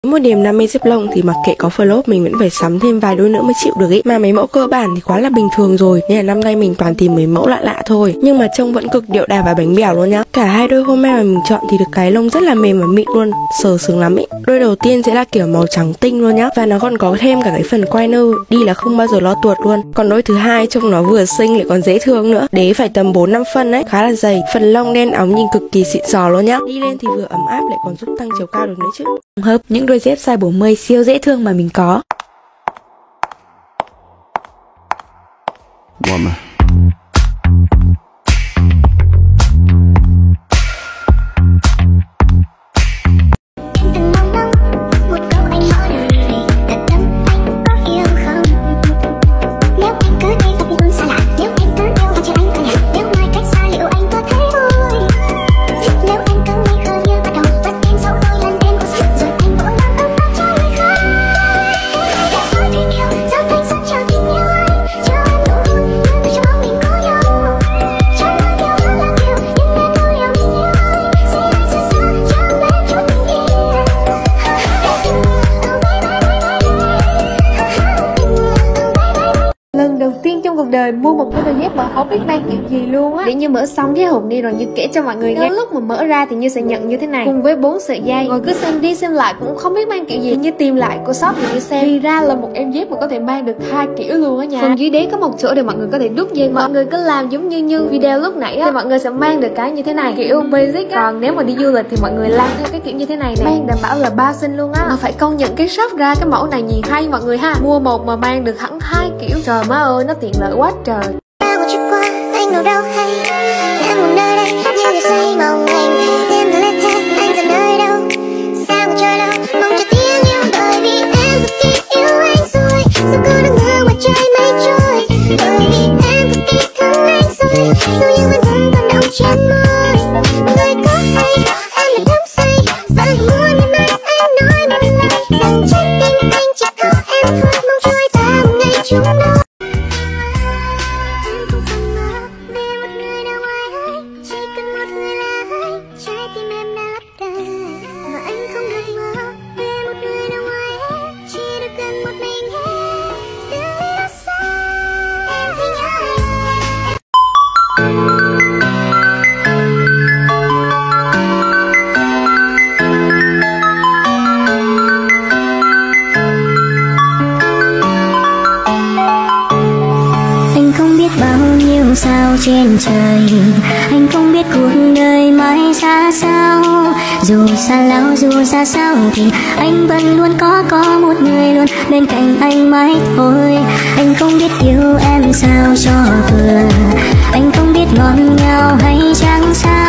Một niềm đam mê dép lông thì mặc kệ có flop mình vẫn phải sắm thêm vài đôi nữa mới chịu được ý. Mà mấy mẫu cơ bản thì quá là bình thường rồi, nên là năm nay mình toàn tìm mấy mẫu lạ lạ thôi. Nhưng mà trông vẫn cực điệu đà và bánh bèo luôn nhá. Cả hai đôi hôm nay mà mình chọn thì được cái lông rất là mềm và mịn luôn, sờ sướng lắm ý. Đôi đầu tiên sẽ là kiểu màu trắng tinh luôn nhá, và nó còn có thêm cả cái phần quai nơ, đi là không bao giờ lo tuột luôn. Còn đôi thứ hai trông nó vừa xinh lại còn dễ thương nữa, đế phải tầm 4-5 phân đấy, khá là dày, phần lông đen óng nhìn cực kỳ xịn sò luôn nhá. Đi lên thì vừa ấm áp lại còn giúp tăng chiều cao được nữa chứ. Hợp những đôi dép size 40 siêu dễ thương mà mình có. Woman. Lần đầu tiên trong cuộc đời mua một cái đôi dép mà không biết mang kiểu gì luôn á. Để Như mở xong cái hộp đi rồi Như kể cho mọi người nghe. Lúc mà mở ra thì Như sẽ nhận như thế này, cùng với 4 sợi dây. Rồi cứ xem đi xem lại cũng không biết mang kiểu gì. Như tìm lại cô shop thì Như xem, thì ra là một em dép mà có thể mang được 2 kiểu luôn á nha. Phần dưới đế có một chỗ để mọi người có thể đút dây. Mọi người cứ làm giống như video lúc nãy á, thì mọi người sẽ mang được cái như thế này, kiểu basic á. Còn nếu mà đi du lịch thì mọi người làm theo cái kiểu như thế này nè, mang đảm bảo là bao xinh luôn á. Mà phải công nhận cái shop ra cái mẫu này nhìn hay mọi người ha. Mua một mà mang được hẳn 2 kiểu. Trời má ơi, nó tiện lợi quá trời. Một chút qua anh đâu đâu hay đã một nơi đây như người say mộng anh đêm thơ lên thêm anh giờ nơi đâu sao mà trời đâu mong cho tiếng yêu bởi vì em cực kỳ yêu anh rồi dù có đang ngỡ ngoài trời mây trôi bởi vì em cực kỳ thương anh rồi dù yêu vẫn vẫn còn đọng trên môi người có hay em là đắm say và muốn ngày mai anh nói một lời rằng trái tim anh chỉ có em thôi mong trôi ta một ngày chung đôi. Sao trên trời anh không biết cuộc đời mãi xa sao, dù xa lắm dù xa sao thì anh vẫn luôn có một người luôn bên cạnh anh mãi thôi. Anh không biết yêu em sao cho vừa, anh không biết ngọt ngào hay chẳng sao.